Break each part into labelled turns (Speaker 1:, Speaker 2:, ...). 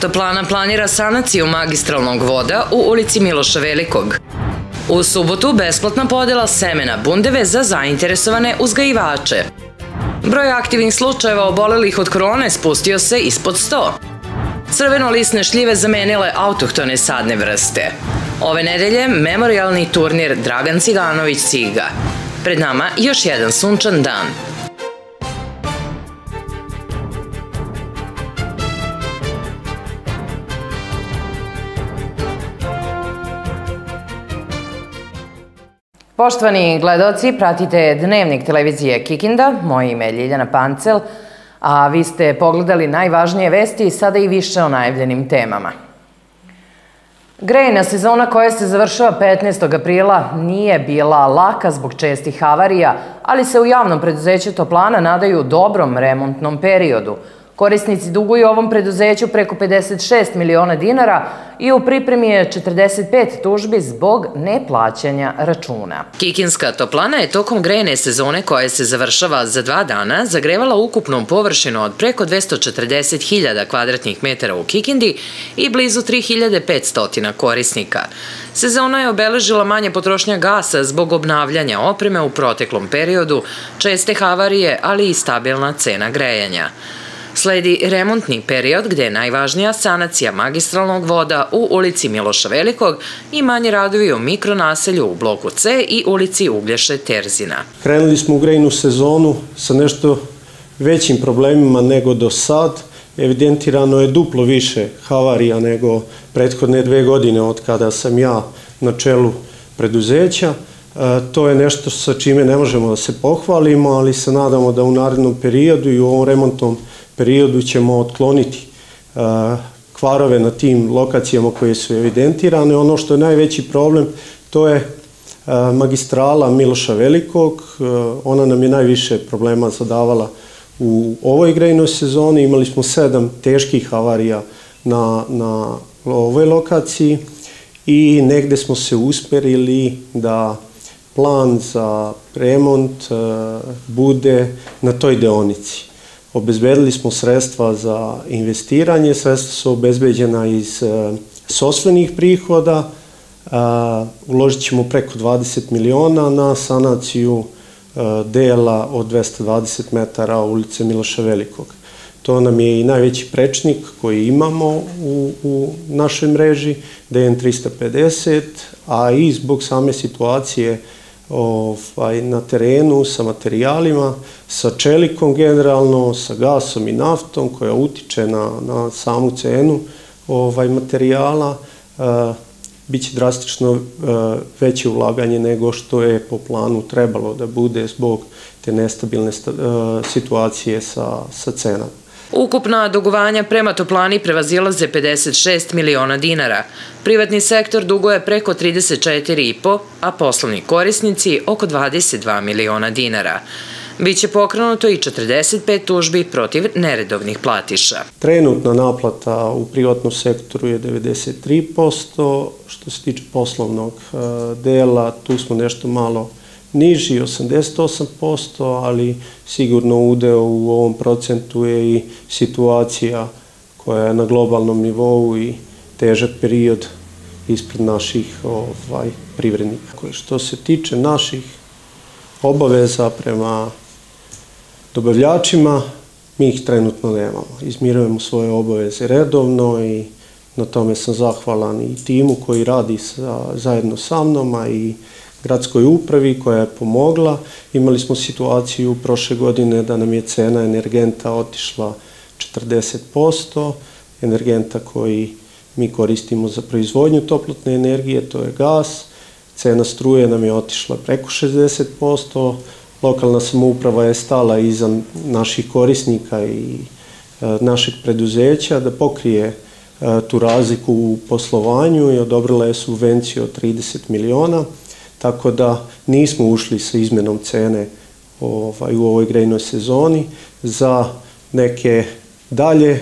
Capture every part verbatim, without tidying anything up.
Speaker 1: Toplana planira sanaciju magistralnog voda u ulici Miloša Velikog. U subotu besplatna podela semena bundeve za zainteresovane uzgajivače. Broj aktivnih slučajeva obolelih od korone spustio se ispod sto. Crveno-lisne šljive zamenile autohtone sadne vrste. Ove nedelje memorijalni turnir Dragan Ciganović-Ciga. Pred nama još jedan sunčan dan. Poštovani gledaoci, pratite Dnevnik televizije Kikinda, moje ime je Ljiljana Pancel, a vi ste pogledali najvažnije vesti i sada i više o najavljenim temama. Grejna sezona koja se završava petnaestog aprila nije bila laka zbog čestih havarija, ali se u javnom preduzeću Toplana nadaju dobrom remontnom periodu. Korisnici duguju ovom preduzeću preko pedeset šest miliona dinara i u pripremi je četrdeset pet tužbi zbog neplaćanja računa. Kikinska toplana je tokom grejne sezone koja se završava za dva dana zagrevala ukupnom površinu od preko dvesta četrdeset hiljada kvadratnih metara u Kikindi i blizu tri hiljade petsto korisnika. Sezona je obeležila manje potrošnja gasa zbog obnavljanja opreme u proteklom periodu, česte havarije, ali i stabilna cena grejanja. Sledi remontni period gde je najvažnija sanacija magistralnog voda u ulici Miloša Velikog i manji radovi u mikronaselju u bloku C i ulici Uglješe Terzina.
Speaker 2: Krenuli smo u grejnu sezonu sa nešto većim problemima nego do sad. Evidentirano je duplo više havarija nego prethodne dve godine od kada sam ja na čelu preduzeća. To je nešto sa čime ne možemo da se pohvalimo, ali se nadamo da u narednom periodu i u ovom remontnom periodu ćemo otkloniti kvarove na tim lokacijama koje su evidentirane. Ono što je najveći problem, to je magistrala Miloša Velikog. Ona nam je najviše problema zadavala u ovoj grejnoj sezoni. Imali smo sedam teških havarija na, na ovoj lokaciji i negde smo se usmerili da plan za remont bude na toj deonici. Obezbedili smo sredstva za investiranje, sredstva su obezbeđena iz sopstvenih prihoda, uložit ćemo preko dvadeset miliona na sanaciju dela od dvesta dvadeset metara ulice Miloša Velikog. To nam je i najveći prečnik koji imamo u, u našoj mreži, D N trista pedeset, a i zbog same situacije Ovaj, na terenu sa materijalima, sa čelikom generalno, sa gasom i naftom koja utiče na, na samu cenu ovaj, materijala, e, bit će drastično e, veće ulaganje nego što je po planu trebalo da bude zbog te nestabilne sta, e, situacije sa, sa cenama.
Speaker 1: Ukupna dugovanja prema toplani prevazilaze pedeset šest miliona dinara. Privatni sektor duguje preko trideset četiri i po, a poslovni korisnici oko dvadeset dva miliona dinara. Biće pokrenuto i četrdeset pet tužbi protiv neredovnih platiša.
Speaker 2: Trenutna naplata u privatnom sektoru je devedeset tri posto, što se tiče poslovnog dela, tu smo nešto malo niži, osamdeset osam posto, ali sigurno udeo u ovom procentu je i situacija koja je na globalnom nivou i težak period ispred naših ovaj, privrednika. Što se tiče naših obaveza prema dobavljačima, mi ih trenutno nemamo. Izmirujemo svoje obaveze redovno i na tome sam zahvalan i timu koji radi sa, zajedno sa mnom, a i gradskoj upravi koja je pomogla. Imali smo situaciju prošle godine da nam je cena energenta otišla četrdeset posto, energenta koji mi koristimo za proizvodnju toplotne energije, to je gas. Cena struje nam je otišla preko šezdeset posto, lokalna samouprava je stala iza naših korisnika i e, našeg preduzeća da pokrije e, tu razliku u poslovanju i odobrila je subvenciju od trideset miliona. Tako da nismo ušli sa izmenom cene ovaj, u ovoj grejnoj sezoni. Za neke dalje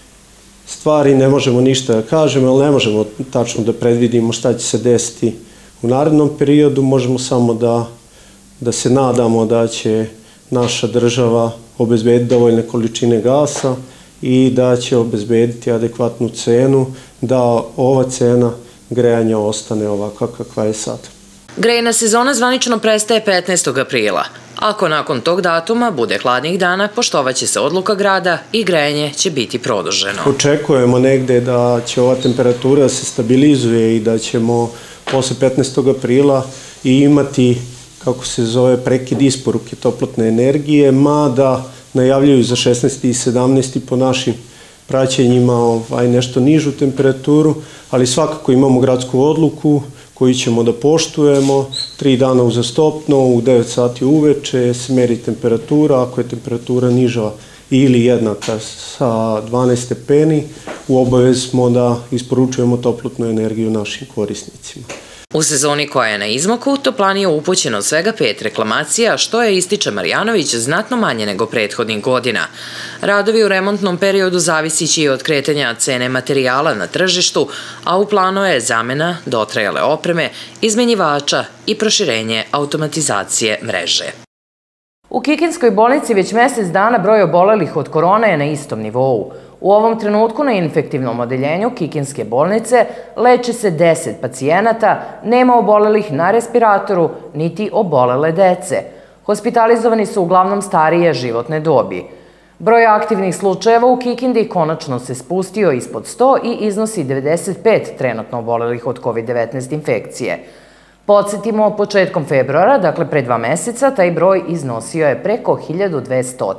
Speaker 2: stvari ne možemo ništa da kažemo, ali ne možemo tačno da predvidimo šta će se desiti u narednom periodu. Možemo samo da, da se nadamo da će naša država obezbediti dovoljne količine gasa i da će obezbediti adekvatnu cenu da ova cena grejanja ostane ovakva kakva je sad.
Speaker 1: Grejna sezona zvanično prestaje petnaestog aprila. Ako nakon tog datuma bude hladnih dana, poštovaće se odluka grada i grejanje će biti produženo.
Speaker 2: Očekujemo negde da će ova temperatura se stabilizuje i da ćemo posle petnaestog aprila i imati, kako se zove, prekid isporuke toplotne energije, mada najavljaju za šesnaesti i sedamnaesti po našim praćenjima ovaj, nešto nižu temperaturu, ali svakako imamo gradsku odluku koju ćemo da poštujemo. Tri dana uzastopno, u devet sati uveče se meri temperatura. Ako je temperatura niža ili jednaka sa dvanaest stepeni, u obavezi smo da isporučujemo toplotnu energiju našim korisnicima.
Speaker 1: U sezoni koja je na izmaku, toplani je upućeno svega pet reklamacija, što je, ističe Marjanović, znatno manje nego prethodnih godina. Radovi u remontnom periodu zavisići i od kretanja cene materijala na tržištu, a u planu je zamena dotrajale opreme, izmenjivača i proširenje automatizacije mreže. U Kikinskoj bolnici već mesec dana broj obolelih od korone je na istom nivou. U ovom trenutku na infektivnom odeljenju Kikinske bolnice leči se deset pacijenata, nema obolelih na respiratoru, niti obolele dece. Hospitalizovani su uglavnom starije životne dobi. Broj aktivnih slučajeva u Kikindi konačno se spustio ispod sto i iznosi devedeset pet trenutno obolelih od kovid devetnaest infekcije. Podsjetimo, početkom februara, dakle pre dva meseca, taj broj iznosio je preko hiljadu dvesta.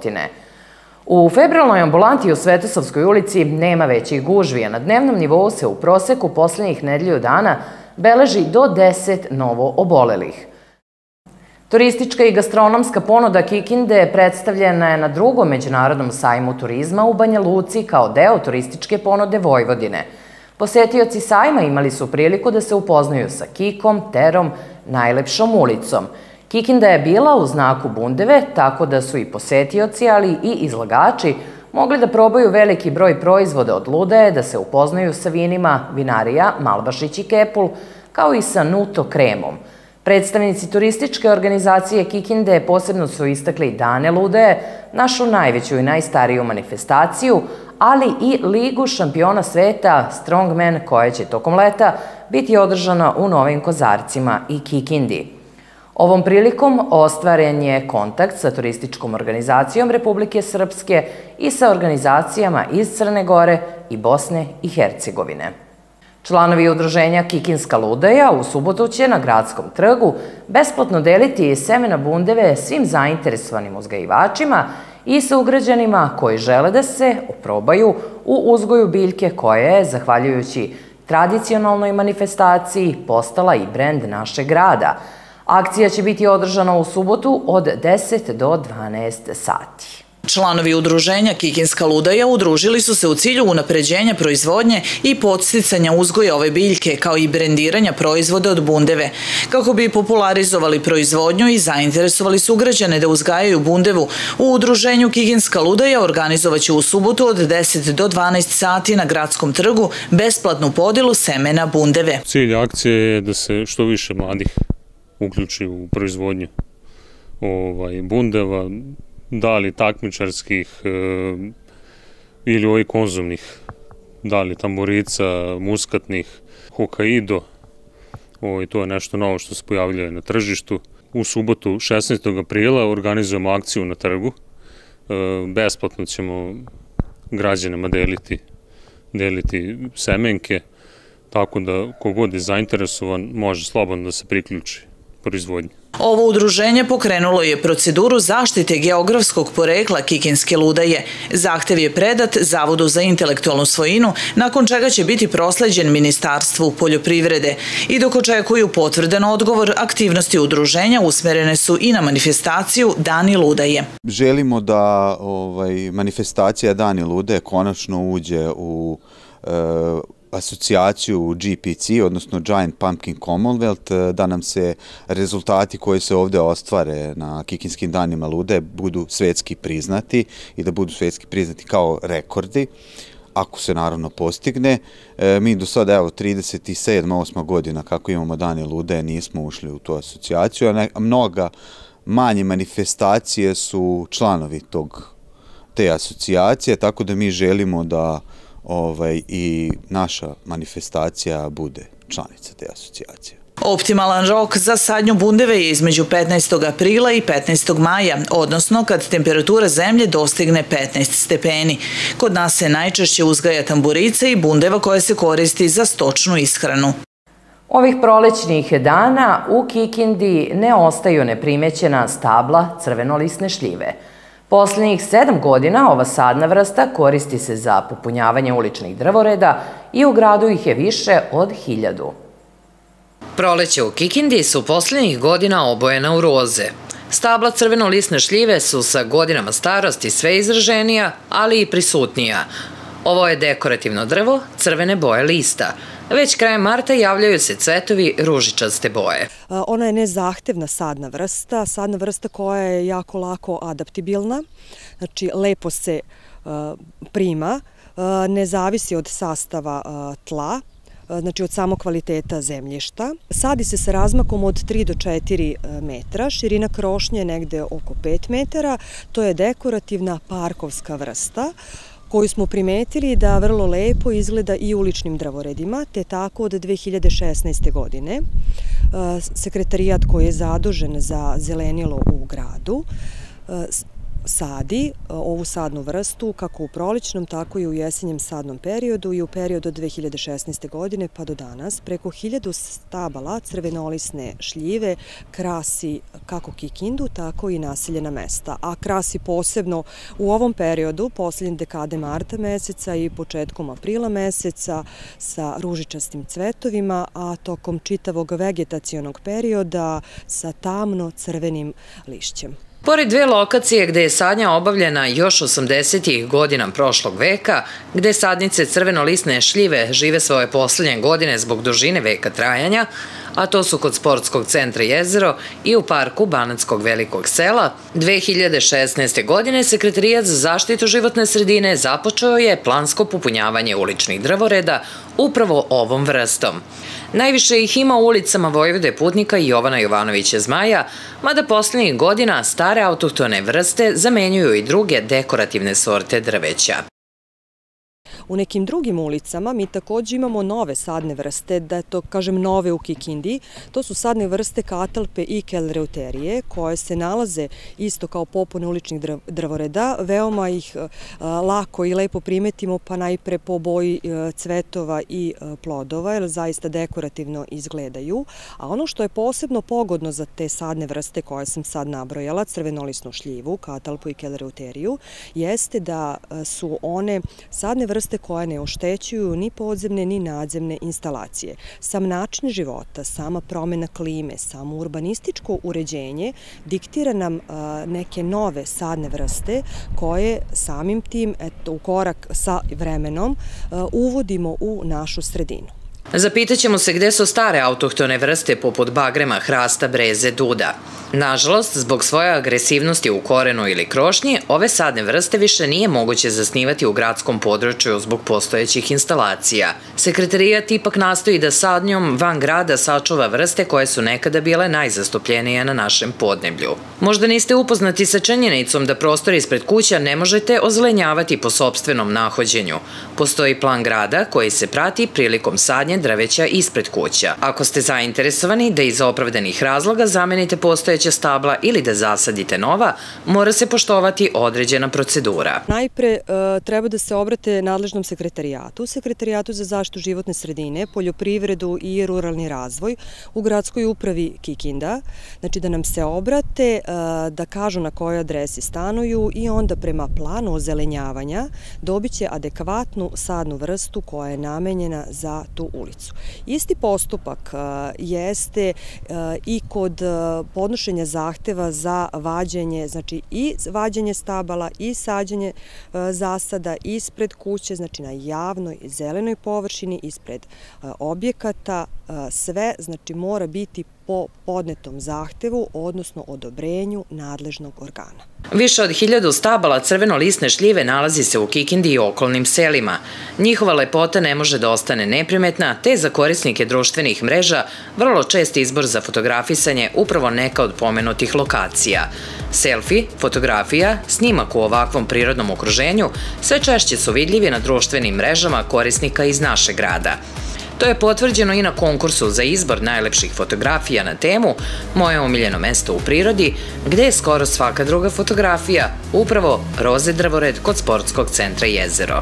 Speaker 1: U febrilnoj ambulanti u Svetosavskoj ulici nema većih gužvi, a na dnevnom nivou se u proseku poslednjih nedelju dana beleži do deset novo obolelih. Turistička i gastronomska ponuda Kikinde predstavljena je na drugom međunarodnom sajmu turizma u Banja Luci kao deo turističke ponude Vojvodine. Posetioci sajma imali su priliku da se upoznaju sa Kikom, Terom, najlepšom ulicom. Kikinda je bila u znaku bundeve, tako da su i posetioci, ali i izlagači mogli da probaju veliki broj proizvoda od ludeje, da se upoznaju sa vinima vinarija Malbašić i Kepul, kao i sa Nuto kremom. Predstavnici turističke organizacije Kikinde posebno su istakli Dane ludeje, našu najveću i najstariju manifestaciju, ali i Ligu šampiona sveta Strongman, koja će tokom leta biti održana u Novim Kozarcima i Kikindi. Ovom prilikom ostvaren je kontakt sa turističkom organizacijom Republike Srpske i sa organizacijama iz Crne Gore i Bosne i Hercegovine. Članovi udruženja Kikinska ludeja u subotu će na Gradskom trgu besplatno deliti semena bundeve svim zainteresovanim uzgajivačima i sugrađanima koji žele da se oprobaju u uzgoju biljke koja je, zahvaljujući tradicionalnoj manifestaciji, postala i brend našeg grada. Akcija će biti održana u subotu od deset do dvanaest sati.
Speaker 3: Članovi udruženja Kikinska ludeja udružili su se u cilju unapređenja proizvodnje i podsticanja uzgoja ove biljke, kao i brendiranja proizvoda od bundeve. Kako bi popularizovali proizvodnju i zainteresovali sugrađane da uzgajaju bundevu, u udruženju Kikinska ludeja organizovaće u subotu od deset do dvanaest sati na Gradskom trgu besplatnu podelu semena bundeve.
Speaker 4: Cilj akcije je da se što više mladih uključi u proizvodnju bundeva, da li takmičarskih ili ovih konzumnih, da li tamburica, muskatnih, Hokkaido. To je nešto novo što se pojavljuje na tržištu. U subotu šesnaestog aprila organizujemo akciju na trgu. Besplatno ćemo građanima deliti, deliti semenke, tako da kogod je zainteresovan može slobodno da se priključi proizvodnji.
Speaker 3: Ovo udruženje pokrenulo je proceduru zaštite geografskog porekla Kikinske ludeje. Zahtev je predat Zavodu za intelektualnu svojinu, nakon čega će biti prosleđen Ministarstvu poljoprivrede. I dok očekuju potvrdan odgovor, aktivnosti udruženja usmerene su i na manifestaciju Dani ludeje.
Speaker 5: Želimo da manifestacija Dani ludeje konačno uđe u asocijaciju G P C, odnosno Giant Pumpkin Commonwealth, da nam se rezultati koji se ovde ostvare na Kikinskim danima ludeje budu svetski priznati i da budu svetski priznati kao rekordi, ako se naravno postigne. Mi do sada, evo, trideset sedma osma godina kako imamo dane ludeje, nismo ušli u tu asocijaciju, a mnoga manje manifestacije su članovi tog te asocijacije, tako da mi želimo da ovaj, i naša manifestacija bude članica te asocijacije.
Speaker 3: Optimalan rok za sadnju bundeve je između petnaestog aprila i petnaestog maja, odnosno kad temperatura zemlje dostigne petnaest stepeni. Kod nas se najčešće uzgaja tamburica i bundeva koja se koristi za stočnu ishranu.
Speaker 1: Ovih prolećnih dana u Kikindi ne ostaju neprimećena stabla crvenolisne šljive. Posljednjih sedam godina ova sadna vrsta koristi se za popunjavanje uličnih drvoreda i u gradu ih je više od hiljadu. Proleće u Kikindi su posljednjih godina obojena u roze. Stabla crvenolisne šljive su sa godinama starosti sve izraženija, ali i prisutnija. Ovo je dekorativno drvo crvene boje lista. Već krajem marta javljaju se cvetovi ružičaste boje.
Speaker 6: Ona je nezahtevna sadna vrsta, sadna vrsta koja je jako lako adaptibilna, znači lepo se prima, ne zavisi od sastava tla, znači od samog kvaliteta zemljišta. Sadi se sa razmakom od tri do četiri metra, širina krošnje je negde oko pet metara, to je dekorativna parkovska vrsta koju smo primetili da vrlo lepo izgleda i uličnim drvoredima, te tako od dve hiljade šesnaeste. godine sekretarijat koji je zadužen za zelenilo u gradu sadi ovu sadnu vrstu kako u prolećnom, tako i u jesenjem sadnom periodu i u periodu od dve hiljade šesnaeste. godine pa do danas. Preko hiljadu stabala crvenolisne šljive krasi kako Kikindu, tako i naseljena mesta. A krasi posebno u ovom periodu, posljednje dekade marta meseca i početkom aprila meseca sa ružičastim cvetovima, a tokom čitavog vegetacionog perioda sa tamno crvenim lišćem.
Speaker 1: Pored dve lokacije gde je sadnja obavljena još osamdesetih godina prošlog veka, gde sadnice crvenolisne šljive žive svoje posljednje godine zbog dužine veka trajanja, a to su kod Sportskog centra Jezero i u parku Banatskog velikog sela, dve hiljade šesnaeste. godine Sekretarijat za zaštitu životne sredine započeo je plansko popunjavanje uličnih drvoreda upravo ovom vrstom. Najviše ih ima u ulicama Vojvode Putnika i Jovana Jovanovića Zmaja, mada posljednjih godina stare autohtone vrste zamenjuju i druge dekorativne sorte drveća.
Speaker 6: U nekim drugim ulicama mi također imamo nove sadne vrste, da je to, kažem, nove u Kikindi. To su sadne vrste katalpe i kelreuterije koje se nalaze isto kao popune uličnih drvoreda. Veoma ih lako i lepo primetimo, pa najpre po boji cvetova i plodova, jer zaista dekorativno izgledaju. A ono što je posebno pogodno za te sadne vrste koje sam sad nabrojala, crvenolisnu šljivu, katalpu i kelreuteriju, jeste da su one sadne vrste koje ne oštećuju ni podzemne ni nadzemne instalacije. Sam način života, sama promjena klime, samo urbanističko uređenje diktira nam neke nove sadne vrste koje samim tim u korak sa vremenom uvodimo u našu sredinu.
Speaker 1: Zapitaćemo se gde su stare autohtone vrste poput bagrema, hrasta, breze, duda. Nažalost, zbog svoje agresivnosti u korenu ili krošnji, ove sadne vrste više nije moguće zasnivati u gradskom području zbog postojećih instalacija. Sekretarijat ipak nastoji da sadnjom van grada sačuva vrste koje su nekada bile najzastupljenije na našem podneblju. Možda niste upoznati sa činjenicom da prostor ispred kuća ne možete ozelenjavati po sopstvenom nahođenju. Postoji plan grada koji se prati prilikom sadnje drveća ispred kuća. Ako ste zainteresovani da iz opravdanih razloga zamenite postojeća stabla ili da zasadite nova, mora se poštovati određena procedura.
Speaker 6: Najpre treba da se obrate nadležnom sekretarijatu, Sekretarijatu za zaštitu životne sredine, poljoprivredu i ruralni razvoj u gradskoj upravi Kikinda. Znači da nam se obrate, da kažu na kojoj adresi stanuju i onda prema planu ozelenjavanja dobit će adekvatnu sadnu vrstu koja je namenjena za tu ulicu. Isti postupak jeste i kod podnošenja zahteva za vađenje, znači i vađenje stabala i sađenje zasada ispred kuće, znači na javnoj zelenoj površini, ispred objekata, sve znači mora biti po podnetom zahtevu, odnosno odobrenju nadležnog organa.
Speaker 1: Više od hiljadu stabala crveno-lisne šljive nalazi se u Kikindi i okolnim selima. Njihova lepota ne može da ostane neprimetna, te za korisnike društvenih mreža vrlo čest izbor za fotografisanje upravo neka od pomenutih lokacija. Selfi, fotografija, snimak u ovakvom prirodnom okruženju sve češće su vidljivi na društvenim mrežama korisnika iz našeg grada. To je potvrđeno i na konkursu za izbor najlepših fotografija na temu Moje omiljeno mesto u prirodi, gde je skoro svaka druga fotografija upravo roze drvored kod sportskog centra Jezero.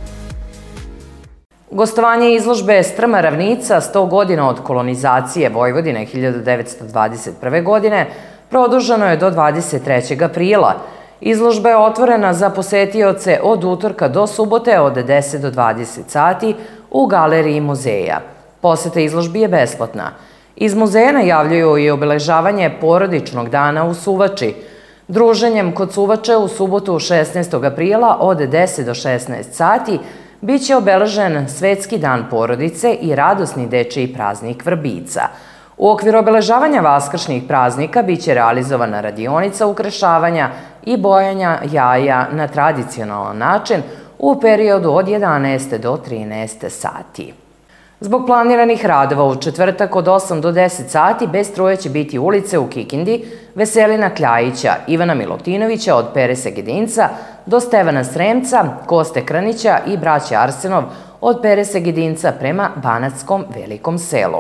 Speaker 1: Gostovanje izložbe Strma ravnica sto godina od kolonizacije Vojvodine hiljadu devetsto dvadeset prve. godine produženo je do dvadeset trećeg aprila. Izložba je otvorena za posetioce od utorka do subote od deset do dvadeset sati u galeriji muzeja. Poseta izložbi je besplatna. Iz muzeja najavljuju i obeležavanje porodičnog dana u Suvači. Druženjem kod Suvače u subotu šesnaestog aprila od deset do šesnaest sati biće obeležen Svetski dan porodice i radosni dečiji praznik Vrbica. U okviru obeležavanja vaskršnjih praznika biće realizovana radionica ukrašavanja i bojanja jaja na tradicionalan način u periodu od jedanaeste do trinaeste sati. Zbog planiranih radova u četvrtak od osam do deset sati bez struje će biti ulice u Kikindi, Veselina Kljajića, Ivana Milutinovića od Pere Segedinca do Stevana Sremca, Koste Kranića i braće Arsenov od Pere Segedinca prema Banatskom Velikom selu.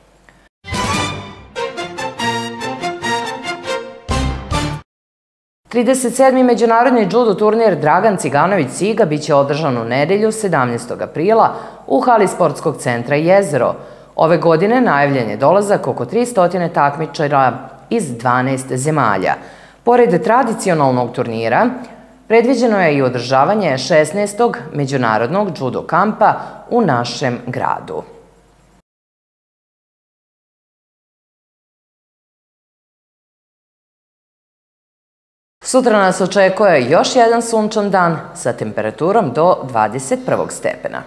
Speaker 1: trideset sedmi međunarodni judo turnir Dragan Ciganović-Ciga biće održan u nedelju sedamnaestog aprila u hali sportskog centra Jezero. Ove godine najavljen je dolazak oko tristo takmičara iz dvanaest zemalja. Pored tradicionalnog turnira, predviđeno je i održavanje šesnaestog međunarodnog judo kampa u našem gradu. Sutra nas očekuje još jedan sunčan dan sa temperaturom do dvadeset prvog stepena.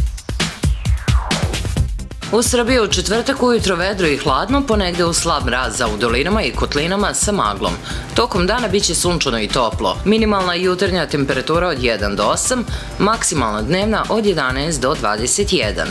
Speaker 1: U Srbiji u četvrtak ujutro vedro i hladno, ponegde uz slab mraz u dolinama i kotlinama sa maglom. Tokom dana biće sunčano i toplo. Minimalna jutarnja temperatura od jedan do osam, maksimalna dnevna od jedanaest do dvadeset jedan.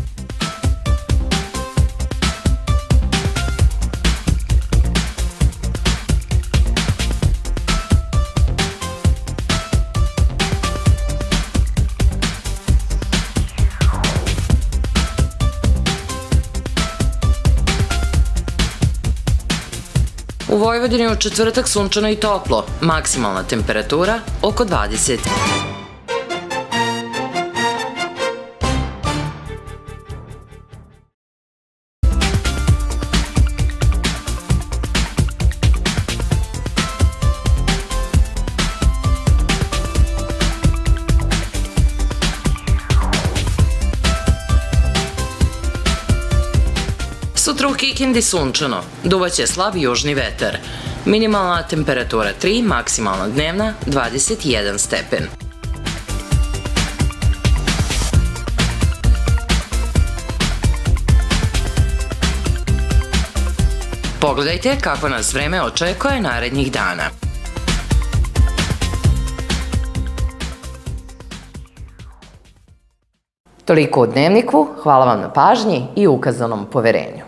Speaker 1: U Vojvodini u četvrtak sunčano i toplo, maksimalna temperatura oko dvadeset. Sutra u Kikindi sunčano, duvaće slab južni vetar. Minimalna temperatura tri, maksimalna dnevna dvadeset jedan stepen. Pogledajte kako nas vreme očekuje narednih dana. Toliko u Dnevniku, hvala vam na pažnji i ukazanom poverenju.